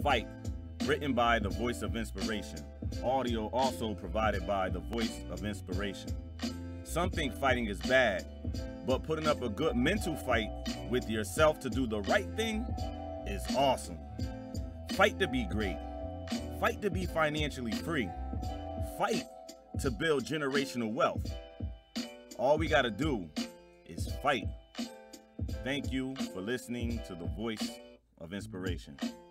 Fight, written by The Voice of Inspiration. Audio also provided by The Voice of Inspiration. Some think fighting is bad, but putting up a good mental fight with yourself to do the right thing is awesome. Fight to be great. Fight to be financially free. Fight to build generational wealth. All we gotta do is fight. Thank you for listening to The Voice of Inspiration.